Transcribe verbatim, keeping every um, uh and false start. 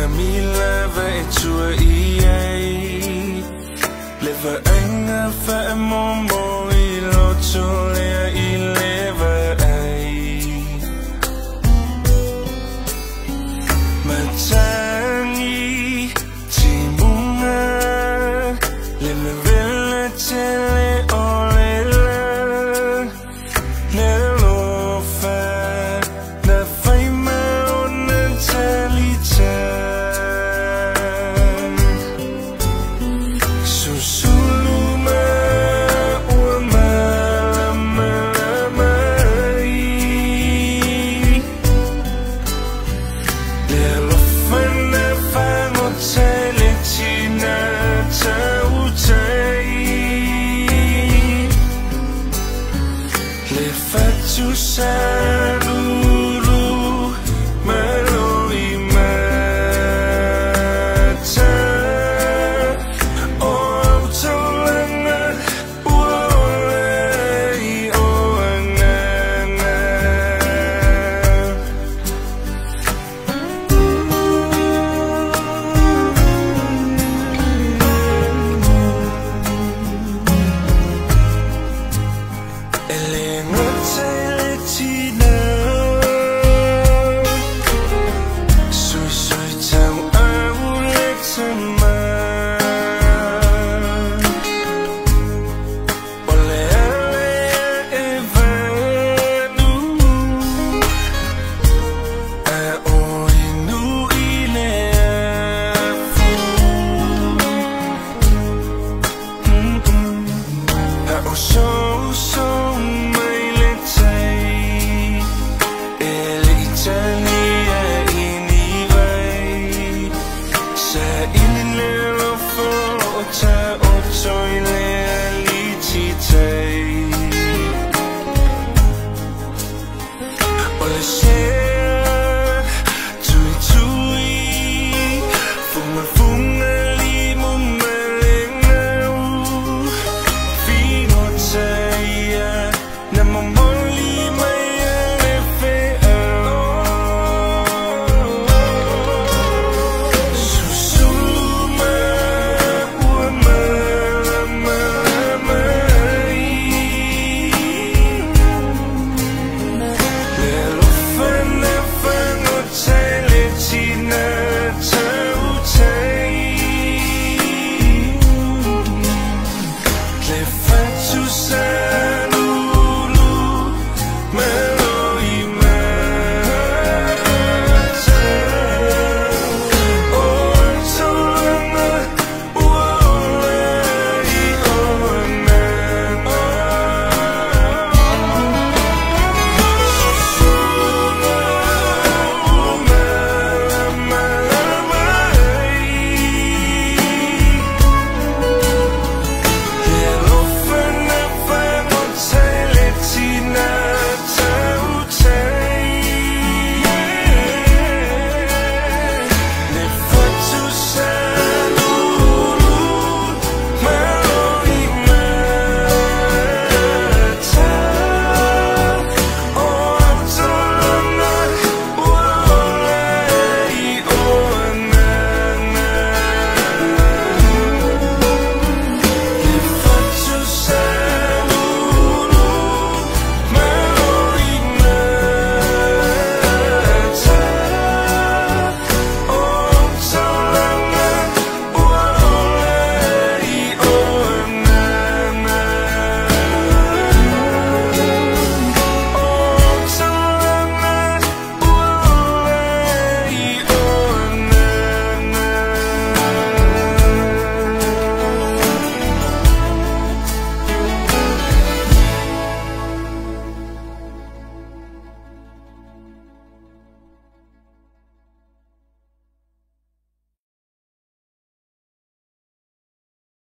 mi là vậy chua ý ấy lệ vợ anh à phải mong môi lo cho lệ ý lệ vợ ấy mà chẳng ý chỉ muốn à lệ mà về là chế lệ ô lệ là lệ lo phá na phải mau na cha li cha Chú xa lulu mà lối mà cha ô trong lăng á ô lây ô nga nga ele ngất so so mây lên tay ele Italia ini vai sa ini lo foto